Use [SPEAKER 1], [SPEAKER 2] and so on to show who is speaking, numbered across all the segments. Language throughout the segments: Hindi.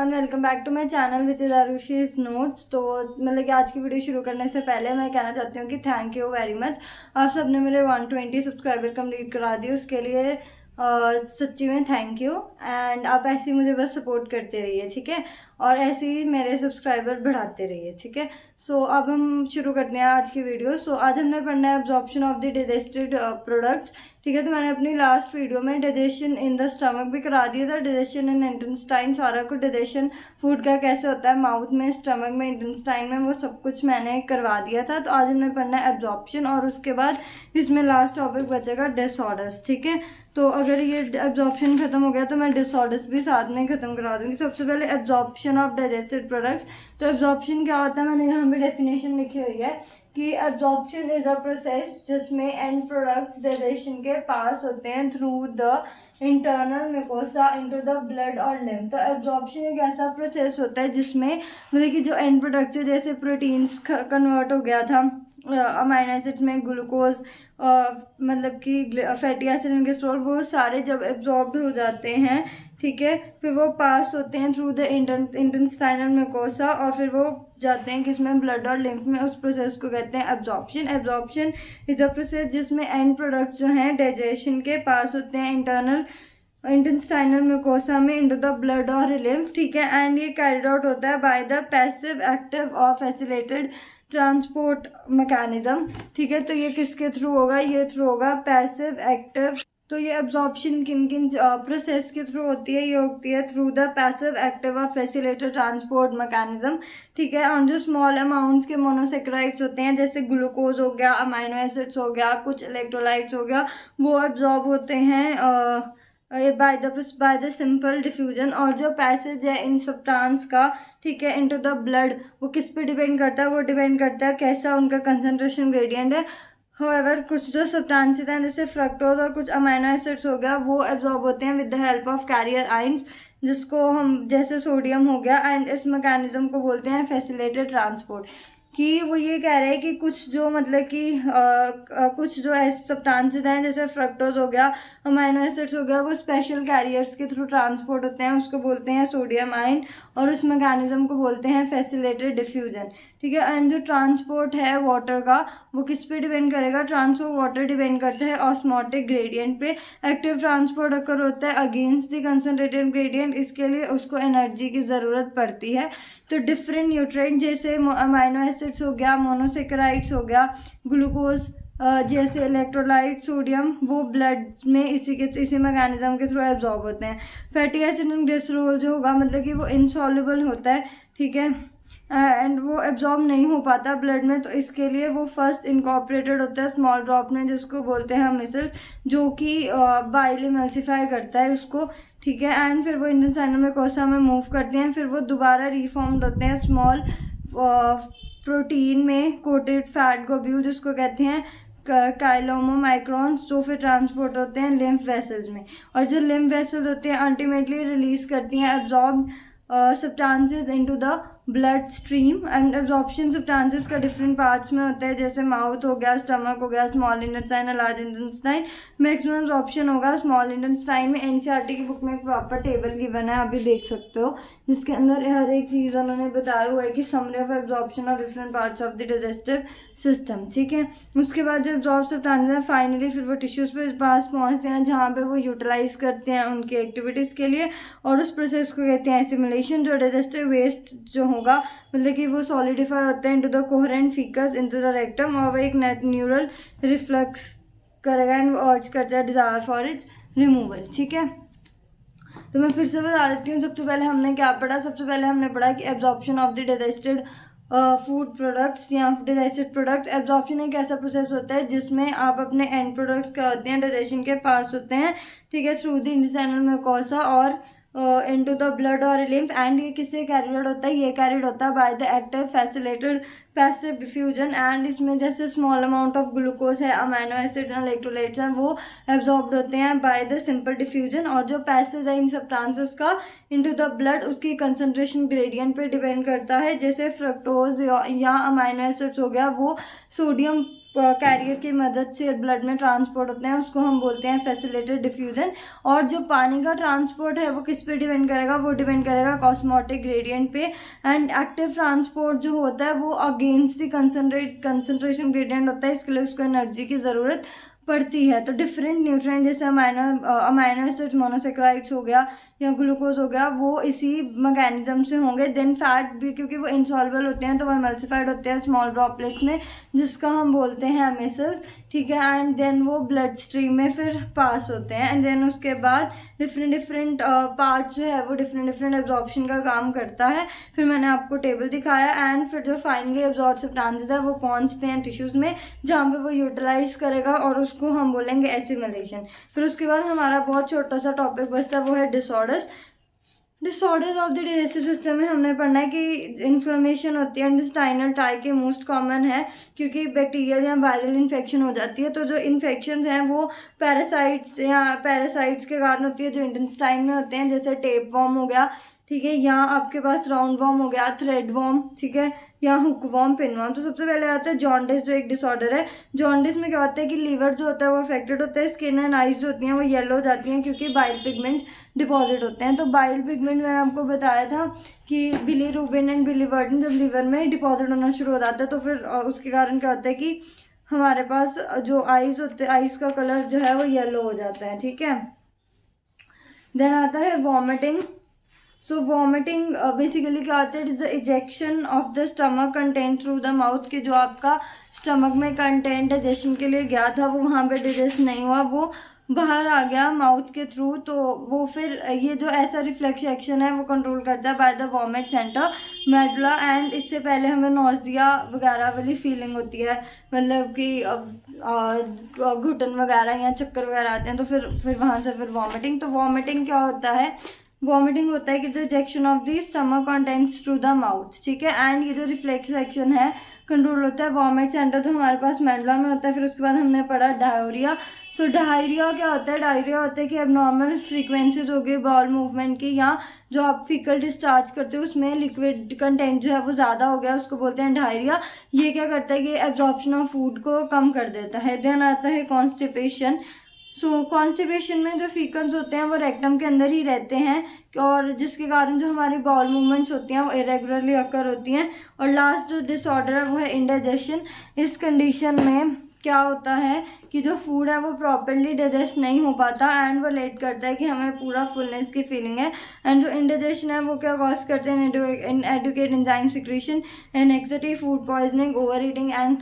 [SPEAKER 1] Everyone, welcome back to my channel which is Arushi's notes. तो मतलब कि आज की वीडियो शुरू करने से पहले मैं कहना चाहती हूँ कि थैंक यू वेरी मच। आप सबने मेरे 120 सब्सक्राइबर कंप्लीट करा दिए, उसके लिए सच्ची में थैंक यू। एंड आप ऐसे ही मुझे बस सपोर्ट करते रहिए, ठीक है, और ऐसे ही मेरे सब्सक्राइबर बढ़ाते रहिए, ठीक है। सो अब हम शुरू करते हैं आज की वीडियो। सो आज हमने पढ़ना है absorption of the digested products, ठीक है। तो मैंने अपनी लास्ट वीडियो में डाइजेशन इन द स्टमक भी करा दिया था, डाइजेशन इन इंटेस्टाइन, सारा कुछ डाइजेशन फूड का कैसे होता है माउथ में, स्टमक में, इंटेस्टाइन में, वो सब कुछ मैंने करवा दिया था। तो आज हमने पढ़ना है एब्जॉर्प्शन और उसके बाद इसमें लास्ट टॉपिक बचेगा डिसऑर्डर्स, ठीक है। तो अगर ये एब्जॉर्प्शन खत्म हो गया तो मैं डिसऑर्डर्स भी साथ में खत्म करा दूंगी। सबसे पहले एब्जॉर्प्शन ऑफ डाइजेस्टेड प्रोडक्ट्स। तो एब्जॉर्प्शन क्या होता है, मैंने यहाँ पे डेफिनेशन लिखी हुई है कि एब्जॉर्प्शन इज अ प्रोसेस जिसमें एंड प्रोडक्ट्स डाइजेशन के पास होते हैं through the internal mucosa into the blood और लिम्फ। तो एब्जॉर्प्शन एक ऐसा प्रोसेस होता है जिसमें मतलब कि जो एंड प्रोडक्ट्स है, जैसे प्रोटीन्स कन्वर्ट हो गया था अमाइनो एसिड में, ग्लूकोज मतलब कि फैटी एसिड एंड कोलेस्ट्रॉल, वो सारे जब एब्जॉर्ब्ड हो जाते हैं, ठीक है, फिर वो पास होते हैं थ्रू द इंटेस्टाइनल म्यूकोसा और फिर वो जाते हैं किसमें, ब्लड और लिम्फ में। उस प्रोसेस को कहते हैं absorption. Absorption is a process जिसमें एंड प्रोडक्ट्स जो हैं डाइजेशन के पास होते हैं इंटरनल इंटेस्टाइनल म्यूकोसा में इनटू द ब्लड और लिम्फ, ठीक है। एंड ये कैरिड आउट होता है बाय द पैसिव एक्टिव और फैसिलिटेटेड ट्रांसपोर्ट मैकेनिज्म, ठीक है। तो ये किसके थ्रू होगा, ये थ्रू होगा पैसिव एक्टिव। तो ये एब्जॉर्प्शन किन किन प्रोसेस के थ्रू होती है, ये होती है थ्रू द पैसिव एक्टिव और फैसिलिटेटेड ट्रांसपोर्ट मैकेनिज्म, ठीक है। और जो स्मॉल अमाउंट्स के मोनोसेक्राइड्स होते हैं, जैसे ग्लूकोज हो गया, अमाइनो एसिड्स हो गया, कुछ इलेक्ट्रोलाइट्स हो गया, वो एब्जॉर्ब होते हैं बाय द सिंपल डिफ्यूजन। और जो पैसेज है इन सब्सटेंस का, ठीक है, इनटू द ब्लड, वो किस पे डिपेंड करता है, वो डिपेंड करता है कैसा उनका कंसंट्रेशन ग्रेडियंट है। हाउएवर कुछ जो सब्सटेंसेस हैं जैसे फ्रक्टोज और कुछ अमाइनो एसिड्स हो गया, वो एब्जॉर्ब होते हैं with the help of carrier ions, जिसको हम जैसे सोडियम हो गया। एंड इस मैकेनिज्म को बोलते हैं फैसिलिटेटेड ट्रांसपोर्ट। कि वो ये कह रहे हैं कि कुछ जो मतलब कि कुछ जो ऐसे सब्सटेंसेस हैं जैसे फ्रक्टोज हो गया, अमाइनो एसिड्स हो गया, वो स्पेशल कैरियर्स के थ्रू ट्रांसपोर्ट होते हैं, उसको बोलते हैं सोडियम आयन, और उस मैकेनिज्म को बोलते हैं फैसिलिटेटेड डिफ्यूजन, ठीक है। एंड जो ट्रांसपोर्ट है वाटर का, वो किस पे डिपेंड करेगा, ट्रांसपोर्ट वाटर डिपेंड करता है ऑस्मोटिक ग्रेडियंट पे। एक्टिव ट्रांसपोर्ट अकर होता है अगेंस्ट द कंसंट्रेटेड ग्रेडियंट, इसके लिए उसको एनर्जी की ज़रूरत पड़ती है। तो डिफरेंट न्यूट्रिएंट जैसे अमाइनो एसिड्स हो गया, मोनोसेक्राइड्स हो गया, ग्लूकोज जैसे इलेक्ट्रोलाइट, सोडियम, वो ब्लड में इसी मैकेनिज्म के थ्रू एब्जॉर्ब होते हैं। फैटी एसिड एंड ग्लिसरॉल जो होगा मतलब कि वो इनसॉल्युबल होता है, ठीक है, एंड वो एब्जॉर्ब नहीं हो पाता ब्लड में। तो इसके लिए वो फर्स्ट इनकॉर्पोरेटेड होता है स्मॉल ड्रॉप में, जिसको बोलते हैं मिसल्स, जो कि बाइल इमल्सिफाई करता है उसको, ठीक है। एंड फिर वो इंटेस्टाइनल म्यूकोसा में मूव करते हैं, फिर वो दोबारा रिफॉर्म्ड होते हैं स्मॉल प्रोटीन में कोटेड फैट ग्लोब्यूल, जिसको कहते हैं काइलोमोमाइक्रॉन्स, जो फिर ट्रांसपोर्ट होते हैं लिम्फ वेसल्स में। और जो लिम्फ वेसल्स होते हैं अल्टीमेटली रिलीज करती हैं absorb substances into the blood stream. And absorption substances का डिफरेंट पार्ट्स में होता है, जैसे माउथ हो गया, स्टमक हो गया, स्मॉल इंटेस्टाइन और लार्ज इंटेस्टाइन। मैक्सिमम एब्जॉर्प्शन होगा स्मॉल इंटेस्टाइन में। एनसीईआरटी की बुक में एक प्रॉपर टेबल गिवन है, आप भी देख सकते हो, जिसके अंदर हर एक चीज़ उन्होंने बताया हुआ है कि summary of absorption of different parts of the digestive system, ठीक है। उसके बाद जो एब्जॉर्ब सब्सटेंसेस हैं फाइनली फिर वो टिश्यूज पे पास पहुंचते हैं, जहाँ पे वो यूटिलाइज करते हैं उनकी एक्टिविटीज़ के लिए, और उस प्रोसेस को कहते हैं एसिमिलेशन। जो डाइजेस्टिव वेस्ट जो होगा मतलब कि वो सॉलिडिफाई होते हैं into the coherent faeces into the rectum, और वो एक न्यूरल रिफ्लक्स करेगा एंड अर्ज करता है डिजायर फॉर इट्स रिमूवल, ठीक है। तो मैं फिर से बता देती हूँ, सबसे पहले हमने क्या पढ़ा। सबसे पहले हमने पढ़ा कि absorption of the digested food products या डाइजेस्टेड प्रोडक्ट्स। एब्जॉर्प्शन एक ऐसा प्रोसेस होता है जिसमें आप अपने एंड प्रोडक्ट्स क्या होते हैं डाइजेशन के पास होते हैं, ठीक है, थ्रू द इंटेस्टाइनल म्यूकोसा और इनटू द ब्लड और लिम्फ। एंड ये किससे कैरिड होता है, ये कैरिड होता है by the active facilitated passive diffusion, and इसमें जैसे स्मॉल अमाउंट ऑफ ग्लूकोज है, अमाइनो एसिड्स हैं, इलेक्ट्रोलाइट्स हैं, वो एब्जॉर्ब्ड होते हैं बाय द सिंपल डिफ्यूजन। और जो पैसेज है इन सब्सटेंसेस का इनटू द ब्लड, उसकी कंसंट्रेशन ग्रेडियंट पे डिपेंड करता है। जैसे फ्रक्टोज या अमाइनो एसिड्स हो गया, वो सोडियम कैरियर की मदद से ब्लड में ट्रांसपोर्ट होते हैं, उसको हम बोलते हैं फैसिलिटेटेड डिफ्यूजन। और जो पानी का ट्रांसपोर्ट है वो किस पे डिपेंड करेगा, वो डिपेंड करेगा ऑस्मोटिक ग्रेडियंट पे। एंड एक्टिव ट्रांसपोर्ट जो होता है वो अगेंस्ट द कंसंट्रेशन ग्रेडियंट होता है, इसके लिए उसको एनर्जी की ज़रूरत पड़ती है। तो डिफरेंट न्यूट्रिएंट जैसे अमाइनो एसिड्स, मोनोसेक्राइड्स हो गया या ग्लूकोज हो गया, वो इसी मैकेनिज्म से होंगे। देन फैट भी, क्योंकि वो इनसॉल्युबल होते हैं तो वो एमल्सिफाइड होते हैं स्मॉल ड्रॉपलेट्स में, जिसका हम बोलते हैं एमिसल्स, ठीक है। एंड देन वो ब्लड स्ट्रीम में फिर पास होते हैं। एंड देन उसके बाद डिफरेंट पार्ट्स जो है वो डिफरेंट एब्जॉर्प्शन का काम करता है। फिर मैंने आपको टेबल दिखाया। एंड फिर जो फाइनली एब्जॉर्ब सब्सटेंसेस है वो पहुंचते हैं टिश्यूज में, जहाँ पे वो यूटिलाइज करेगा और उसको हम बोलेंगे एसिमिलेशन। फिर उसके बाद हमारा बहुत छोटा सा टॉपिक बचता है, वो है disorders of the digestive system में हमने पढ़ना है कि इन्फ्लेमेशन होती है इंटेस्टाइनल ट्रैक्ट के मोस्ट कॉमन है, क्योंकि बैक्टीरियल या वायरल इन्फेक्शन हो जाती है। तो जो इन्फेक्शन हैं वो पैरासाइट्स के कारण होती है जो इंटेस्टाइन में होते हैं, जैसे टेप वॉर्म हो गया, ठीक है, या आपके पास राउंड वॉर्म हो गया, थ्रेड वॉर्म, ठीक है, या हुक वॉर्म, पिन वॉर्म। तो सबसे पहले आता है जॉन्डिस, जो एक डिसऑर्डर है। जॉन्डिस में क्या होता है कि लीवर जो होता है वो अफेक्टेड होता है, स्किन एंड आइज जो होती हैं वो येलो हो जाती हैं, क्योंकि बाइल पिगमेंट्स डिपॉजिट होते हैं। तो बाइल पिगमेंट मैंने आपको बताया था कि बिलीरुबिन एंड बिलीवर्डिन जब लीवर में डिपॉजिट होना शुरू हो जाता है तो फिर उसके कारण क्या होता है कि हमारे पास जो आइज होते हैं, आइज का कलर जो है वो येलो हो जाता है, ठीक है। देन आता है वॉमिटिंग। सो वॉमिटिंग बेसिकली क्या होता है, it is the ejection of the stomach content through the mouth, के जो आपका स्टमक में कंटेंट डाइजेशन के लिए गया था वो वहाँ पे डाइजेस्ट नहीं हुआ, वो बाहर आ गया माउथ के थ्रू। तो वो फिर ये जो ऐसा रिफ्लेक्स एक्शन है वो कंट्रोल करता है by the vomit centre medulla. And इससे पहले हमें नोजिया वगैरह वाली फीलिंग होती है, मतलब कि घुटन वगैरह या चक्कर वगैरह आते हैं, तो फिर वहाँ से फिर वॉमिटिंग। तो वॉमिटिंग क्या होता है, वॉमिटिंग होता है कि rejection of the stomach contents through the mouth, ठीक है। एंड ये जो रिफ्लेक्स एक्शन है कंट्रोल होता है वॉमिट सेंटर, जो हमारे पास मेडुला में होता है। फिर उसके बाद हमने पढ़ा डायरिया। सो डायरिया क्या होता है, डायरिया होता है कि एबनॉर्मल फ्रीक्वेंसीज हो गई बॉल मूवमेंट की, या जो आप फीकल डिस्चार्ज करते हो उसमें लिक्विड कंटेंट जो है वो ज़्यादा हो गया, उसको बोलते हैं डायरिया। ये क्या करता है कि एब्जॉर्प्शन ऑफ फूड को कम कर देता है। देन आता है कॉन्स्टिपेशन। सो कॉन्स्टिपेशन में जो फीकल्स होते हैं वो रेक्टम के अंदर ही रहते हैं, और जिसके कारण जो हमारी बॉल मूवमेंट्स होती हैं वो इरेगुलरली अकर होती हैं। और लास्ट जो डिसऑर्डर है वो है इंडाइजेशन। इस कंडीशन में क्या होता है कि जो फूड है वो प्रॉपरली डाइजेस्ट नहीं हो पाता, एंड वो लेट करता है कि हमें पूरा फुलनेस की फीलिंग है। एंड जो इंडाइजेशन है वो क्या कॉज करते हैं, inadequate enzyme secretion, anxiety, food poisoning, overeating and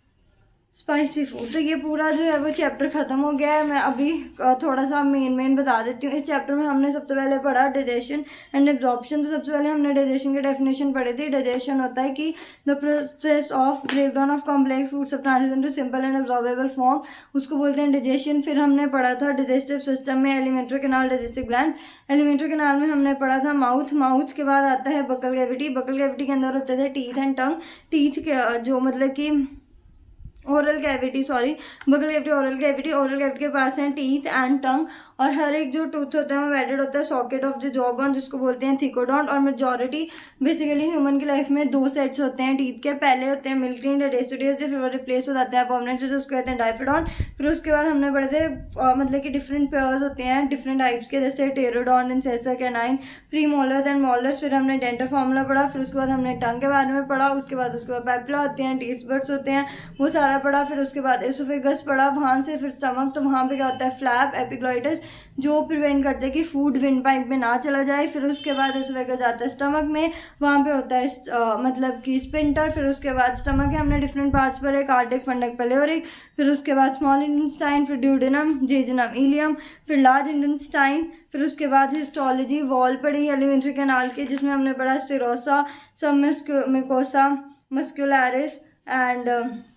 [SPEAKER 1] spicy food. तो ये पूरा जो है वो चैप्टर खत्म हो गया है। मैं अभी थोड़ा सा मेन बता देती हूँ। इस चैप्टर में हमने सबसे पहले पढ़ा डाइजेशन एंड एब्जॉर्प्शन। तो सबसे पहले हमने डाइजेशन की डेफिनेशन पढ़ी थी। डाइजेशन होता है कि the process of breakdown of complex food substances into simple and absorbable form, उसको बोलते हैं डाइजेशन। फिर हमने पढ़ा था डाइजेस्टिव सिस्टम में alimentary canal, digestive gland. Alimentary canal में हमने पढ़ा था माउथ के बाद आता है बकल कैविटी। बकल कैविटी के अंदर होते थे टीथ एंड टंग। टीथ के जो मतलब कि oral cavity, sorry, buccal cavity, oral cavity के पास है टीथ एंड टंग। और हर एक जो टूथ होता है वो वेडेड होता है socket of the jaw bone, जिसको बोलते हैं थिकोडोंट। और मेजॉरिटी बेसिकली ह्यूमन की लाइफ में 2 सेट्स होते हैं टीथ के। पहले होते हैं मिल्किंग डेसिडियस, फिर वो रिप्लेस हो जाता है परमानेंट, उसको कहते हैं डाइफिडॉन। फिर उसके बाद हमने पढ़े थे मतलब कि डिफरेंट पेयर्स होते हैं डिफरेंट टाइप्स के, जैसे heterodont, incisor, canine, premolars and molars. फिर हमने डेंटल फॉर्मूला पढ़ा। फिर उसके बाद हमने टंग के बारे में पढ़ा। उसके बाद पैपिला होते हैं, टेस्ट बड्स होते हैं, वो सारा पढ़ा। फिर उसके बाद एसोफेगस पढ़ा, वहाँ से फिर स्टमक। तो वहाँ पे क्या होता है फ्लैप, एपिग्लॉइटस, जो प्रिवेंट करते हैं कि फूड विंड पाइप में ना चला जाए। फिर उसके बाद एसोफेगस जाता है स्टमक में, वहाँ पे होता है मतलब कि स्पिंटर। फिर उसके बाद स्टमक है, हमने डिफरेंट पार्ट्स पढ़े, कार्डिक, फंडक, पेलियोरिक। फिर उसके बाद स्मॉल इंटेस्टाइन, फिर ड्यूडेनम, जेजुनम, इलियम, फिर लार्ज इंटेस्टाइन। फिर उसके बाद हिस्टोलॉजी, वॉल पढ़ी एलिमेंट्री कैनाल की, जिसमें हमने पढ़ा serosa, submucosa, muscularis and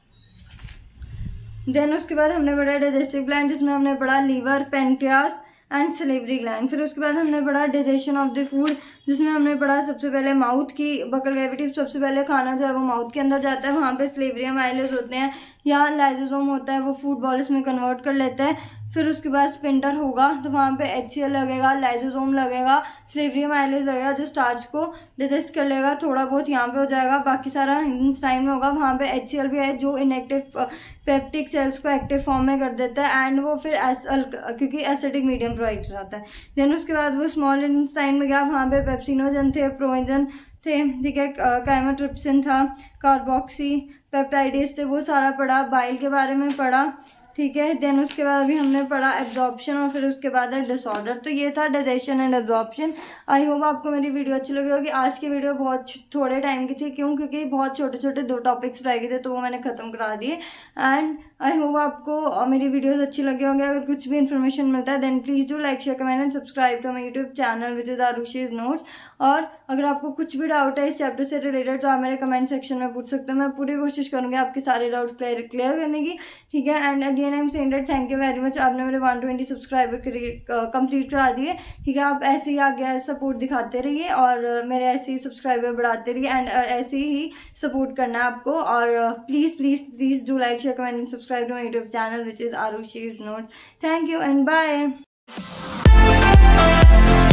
[SPEAKER 1] then उसके बाद हमने पढ़ा डाइजेस्टिव ग्लैंड, जिसमें हमने पढ़ा liver, pancreas and salivary gland. फिर उसके बाद हमने पढ़ा डाइजेशन ऑफ द फूड, जिसमें हमने पढ़ा सबसे पहले माउथ की बकल कैविटी। सबसे पहले खाना जो है वो माउथ के अंदर जाता है, वहाँ पे सलेवरी माइलेज होते हैं या लाइसोसोम होता है, वो फूड बॉल्स में कन्वर्ट कर लेता है। फिर उसके बाद स्पिंटर होगा तो वहाँ पे HCl लगेगा, लाइसोसोम लगेगा, सलेवरी माइलेज लगेगा जो स्टार्च को डाइजेस्ट कर लेगा, थोड़ा बहुत यहाँ पे हो जाएगा, बाकी सारा इंटेस्टाइन में होगा। वहाँ पे HCl भी है जो इनएक्टिव पेप्टिक सेल्स को एक्टिव फॉर्म में कर देता है, एंड वो फिर क्योंकि एसिडिक मीडियम प्रोवाइड कराता है। देन उसके बाद वो स्मॉल इंटेस्टाइन में गया, वहाँ पे पेप्सिनोजन थे, प्रोविजन थे, ठीक है, काइमोट्रिप्सिन था, कार्बोक्सी पेप्टाइडेस थे, वो सारा पढ़ा। बाइल के बारे में पढ़ा, ठीक है। देन उसके बाद अभी हमने पढ़ा एब्जॉर्प्शन और फिर उसके बाद है डिसऑर्डर। तो ये था digestion and absorption. I hope आपको मेरी वीडियो अच्छी लगी होगी। आज की वीडियो बहुत थोड़े टाइम की थी, क्योंकि बहुत छोटे छोटे 2 टॉपिक्स रह गए थे, तो वो मैंने खत्म करा दिए। एंड आई होप आपको मेरी वीडियोस अच्छी लगी होंगी। अगर कुछ भी इन्फॉर्मेशन मिलता है then please do like, share, comment and subscribe to my YouTube channel which is Arushi's notes. और अगर आपको कुछ भी डाउट है इस चैप्टर से रिलेटेड तो आप मेरे कमेंट सेक्शन में पूछ सकते हो। मैं पूरी कोशिश करूँगी आपके सारे डाउट्स क्लियर करने की, ठीक है। And again I am saying that thank you very much. आपने मेरे 120 सब्सक्राइबर कंप्लीट करा दिए, ठीक है। आप ऐसे ही आगे सपोर्ट दिखाते रहिए और मेरे ऐसे ही सब्सक्राइबर बढ़ाते रहिए, एंड ऐसे ही सपोर्ट करना है आपको। और please please please do like, share, comment and subscribe to my YouTube channel which is Arushi's notes. Thank you and bye.